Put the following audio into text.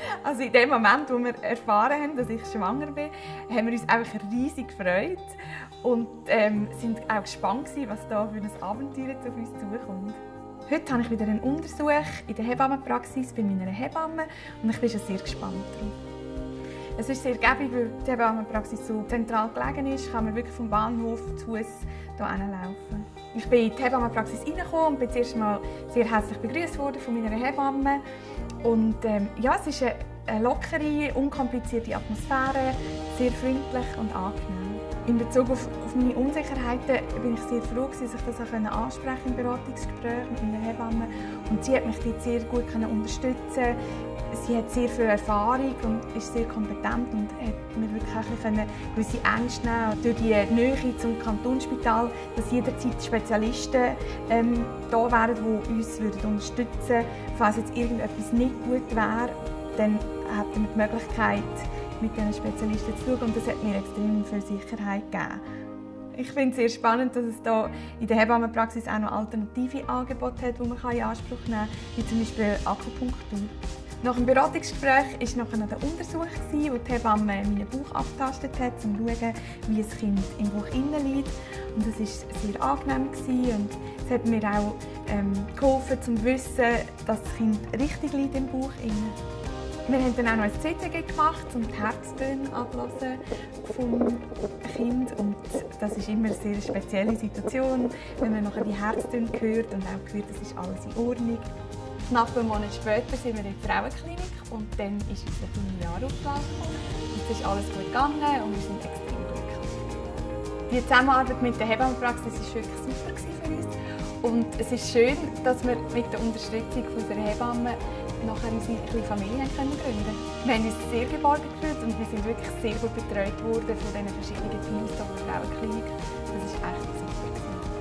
Also in dem Moment, wo wir erfahren haben, dass ich schwanger bin, haben wir uns einfach riesig gefreut und sind auch gespannt, was da für ein Abenteuer auf uns zukommt. Heute habe ich wieder einen Untersuch in der Hebammenpraxis bei meiner Hebamme und ich bin schon sehr gespannt drauf. Es ist sehr gäbig, weil die Hebammenpraxis so zentral gelegen ist, kann man wirklich vom Bahnhof zu Fuß hier hinlaufen. Ich bin in die Hebammenpraxis reingekommen und bin zuerst mal sehr herzlich begrüßt worden von meiner Hebamme. Und ja, es ist eine lockere, unkomplizierte Atmosphäre, sehr freundlich und angenehm. In Bezug auf meine Unsicherheiten bin ich sehr froh, dass ich das auch ansprechen im Beratungsgespräch mit meiner Hebamme. Und sie hat mich dort sehr gut unterstützen. Sie hat sehr viel Erfahrung und ist sehr kompetent und hat mir wirklich auch gewisse Ängste nehmen. Durch die Nähe zum Kantonsspital, dass jederzeit Spezialisten da wären, die uns unterstützen würden. Falls jetzt irgendetwas nicht gut wäre, dann hätten wir die Möglichkeit, mit diesen Spezialisten zu schauen. Und das hat mir extrem viel Sicherheit gegeben. Ich finde es sehr spannend, dass es hier in der Hebammenpraxis auch noch alternative Angebote hat, die man in Anspruch nehmen kann, wie zum Beispiel Akupunktur. Nach dem Beratungsgespräch war nachher noch der Untersuch, wo die Hebamme meinen Bauch abgetastet hat, um zu schauen, wie das Kind im Bauch innen liegt. Und das war sehr angenehm und es hat mir auch geholfen, zu wissen, dass das Kind richtig liegt im Bauch innen. Wir haben dann auch noch ein CTG gemacht, um die Herztöne abzuhören vom Kind. Und das ist immer eine sehr spezielle Situation, wenn man nachher die Herztöne hört und auch hört, das ist alles in Ordnung. Knapp einen Monat später sind wir in der Frauenklinik und dann ist unser kleines Jahr aufgelaufen. Es ist alles gut gegangen und wir sind extrem glücklich. Die Zusammenarbeit mit der Hebammenpraxis war wirklich super für uns. Und es ist schön, dass wir mit der Unterstützung unserer Hebamme nachher unsere kleine Familie gründen können. Wir haben uns sehr geborgen gefühlt und wir sind wirklich sehr gut betreut worden von diesen verschiedenen Teams der Frauenklinik. Das war echt super.